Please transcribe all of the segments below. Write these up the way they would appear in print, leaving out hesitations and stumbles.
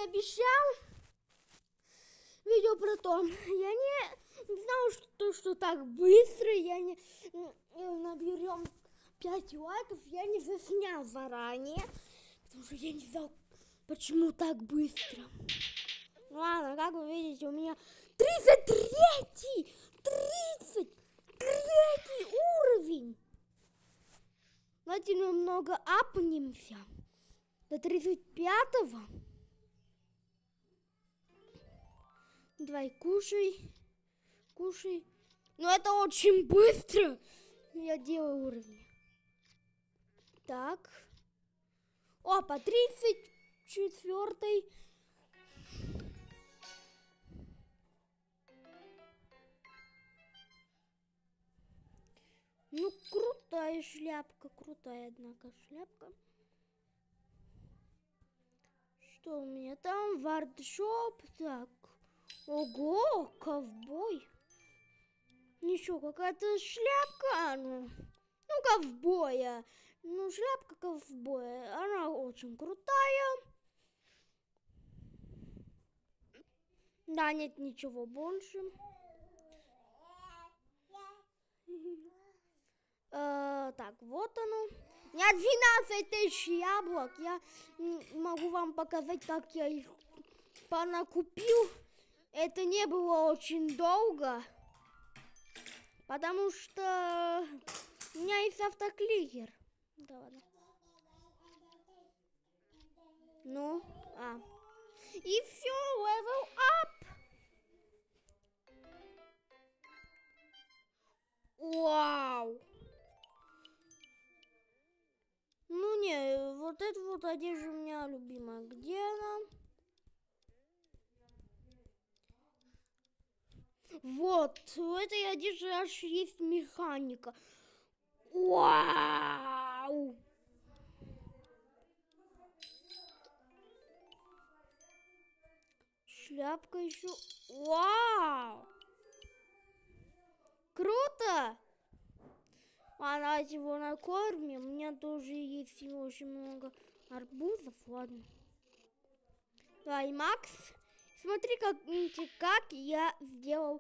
обещал видео про то. Я не знал, что так быстро я не наберем 5 лайков. Я не заснял заранее, потому что я не знал, почему так быстро. Ладно, как вы видите, у меня 33 уровень. Давайте немного апнемся до 35-го. Давай, кушай. Но это очень быстро. Я делаю уровни. Так. Опа, 34-й. Ну, крутая шляпка, однако, шляпка. Что у меня там? Вардшоп, так. Ого, ковбой. Ничего, какая-то шляпка, ну, ковбоя. Ну, шляпка ковбоя, она очень крутая. Да, нет ничего больше. Так, вот оно. У меня 12 тысяч яблок. Я могу вам показать, как я их понакупил. Это не было очень долго, потому что у меня есть автокликер. Да ладно. Ну, и все, level up. Вау. Ну не, вот эта вот одежда у меня любимая. Где она? Вот, у этой одежды аж есть механика. Вау! Шляпка еще. Вау! Круто! Давайте его накормим. У меня тоже есть очень много арбузов. Ладно. Давай, Макс. Смотри, как я сделал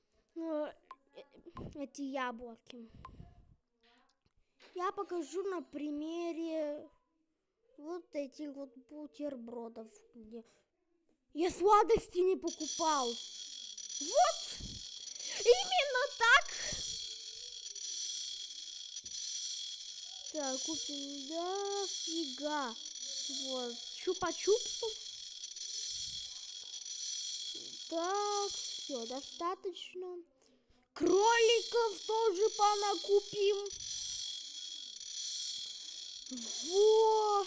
эти яблоки. Я покажу на примере вот этих вот бутербродов, где я сладости не покупал. Вот! Именно так! Так, купим, да, фига. Вот, чупа-чупсов. Так, все, достаточно. Кроликов тоже понакупим. Во!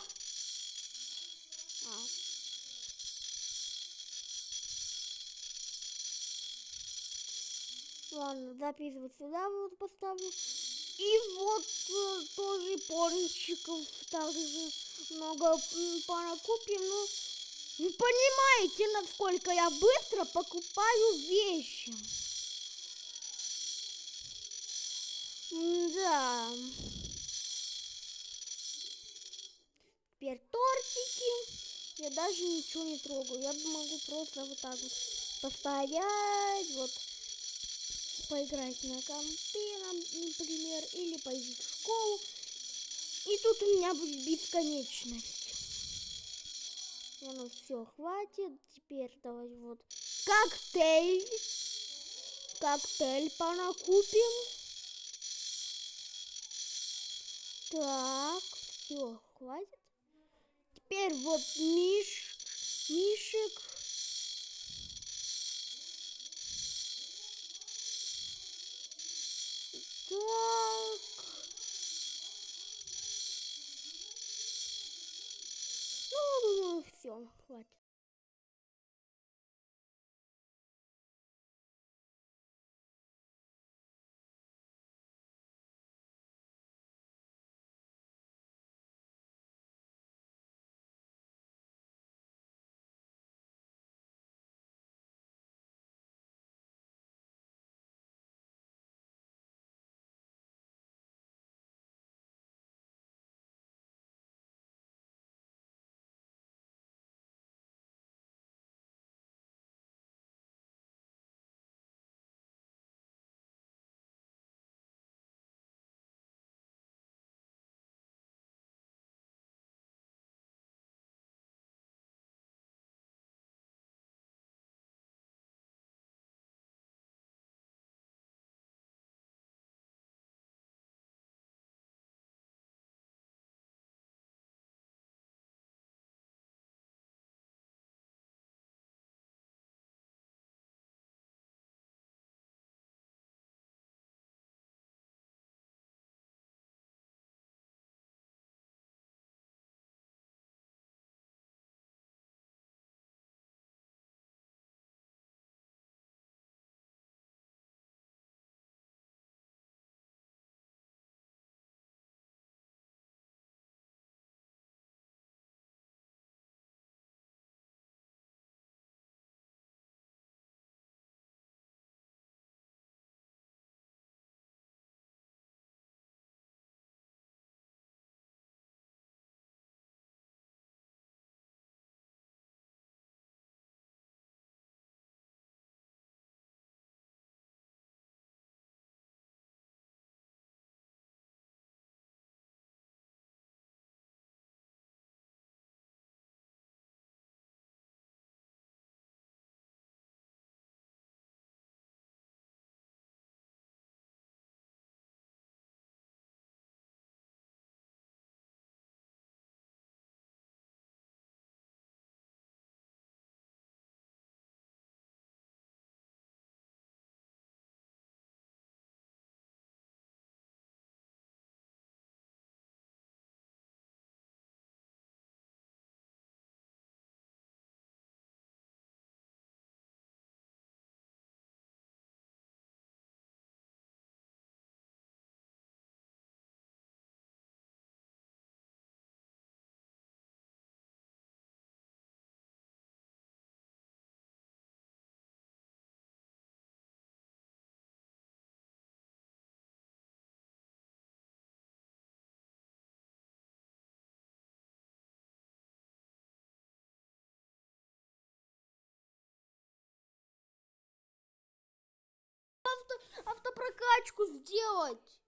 Ладно, записывать сюда вот поставлю. И вот тоже пончиков также много понакупим. Ну, вы понимаете, насколько я быстро покупаю вещи. Да. Теперь тортики. Я даже ничего не трогаю. Я могу просто вот так вот постоять, вот поиграть на компе, например, или пойти в школу. И тут у меня будет бесконечность. Ну все, хватит. Теперь давай вот коктейль. Коктейль понакупим. Так, все, хватит. Теперь вот мишек. Так. Ну, думаю, все, хватит. автопрокачку сделать.